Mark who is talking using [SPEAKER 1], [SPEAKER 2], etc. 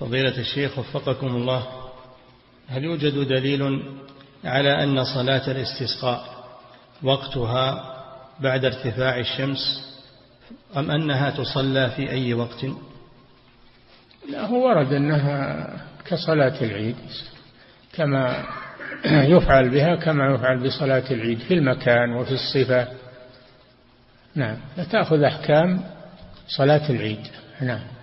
[SPEAKER 1] فضيلة الشيخ وفقكم الله، هل يوجد دليل على أن صلاة الاستسقاء وقتها بعد ارتفاع الشمس أم أنها تصلى في أي وقت؟
[SPEAKER 2] لا، هو ورد أنها كصلاة العيد، كما يفعل بها كما يفعل بصلاة العيد في المكان وفي الصفة. نعم، فتأخذ أحكام صلاة العيد. نعم.